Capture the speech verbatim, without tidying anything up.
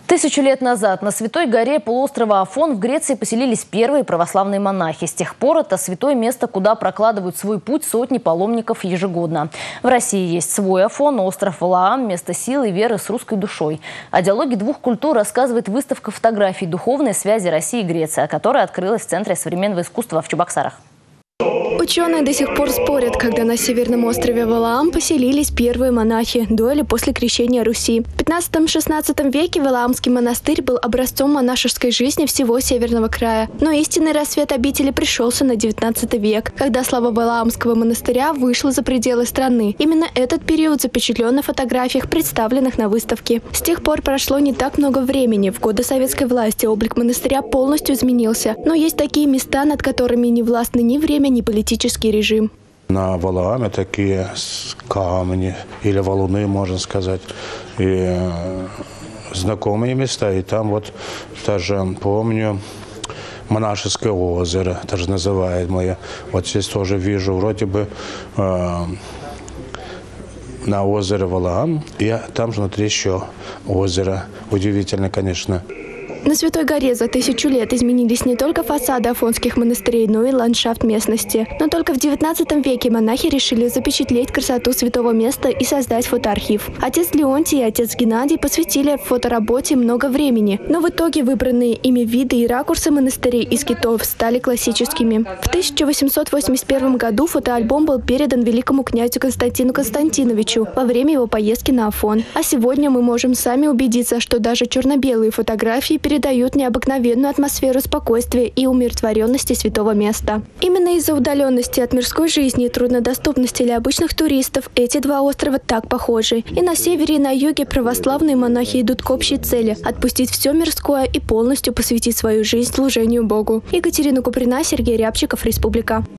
Тысячу лет назад на Святой горе полуострова Афон в Греции поселились первые православные монахи. С тех пор это святое место, куда прокладывают свой путь сотни паломников ежегодно. В России есть свой Афон, остров Валаам, место силы и веры с русской душой. О диалоге двух культур рассказывает выставка фотографий духовной связи России и Греции, которая открылась в Центре современного искусства в Чебоксарах. Ученые до сих пор спорят, когда на северном острове Валаам поселились первые монахи, до или после крещения Руси. В пятнадцатом-шестнадцатом веке Валаамский монастырь был образцом монашеской жизни всего северного края. Но истинный рассвет обители пришелся на девятнадцатый век, когда слава Валаамского монастыря вышла за пределы страны. Именно этот период запечатлен на фотографиях, представленных на выставке. С тех пор прошло не так много времени. В годы советской власти облик монастыря полностью изменился. Но есть такие места, над которыми не властны ни время, ни политический режим. На Валааме такие камни или валуны, можно сказать, и знакомые места. И там вот даже помню монашеское озеро, даже называемое. Вот здесь тоже вижу вроде бы э, на озере Валаам, и там же внутри еще озеро. Удивительно, конечно. На Святой горе за тысячу лет изменились не только фасады афонских монастырей, но и ландшафт местности. Но только в девятнадцатом веке монахи решили запечатлеть красоту святого места и создать фотоархив. Отец Леонтий и отец Геннадий посвятили фотоработе много времени, но в итоге выбранные ими виды и ракурсы монастырей и скитов стали классическими. В тысяча восемьсот восемьдесят первом году фотоальбом был передан великому князю Константину Константиновичу во время его поездки на Афон. А сегодня мы можем сами убедиться, что даже черно-белые фотографии перед передают необыкновенную атмосферу спокойствия и умиротворенности святого места. Именно из-за удаленности от мирской жизни и труднодоступности для обычных туристов эти два острова так похожи. И на севере, и на юге православные монахи идут к общей цели – отпустить все мирское и полностью посвятить свою жизнь служению Богу. Екатерина Куприна, Сергей Рябчиков, Республика.